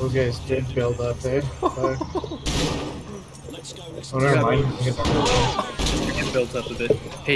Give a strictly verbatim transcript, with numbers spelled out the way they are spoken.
Those guys did build up, eh? Oh, never mind. It builds up a bit. Hey.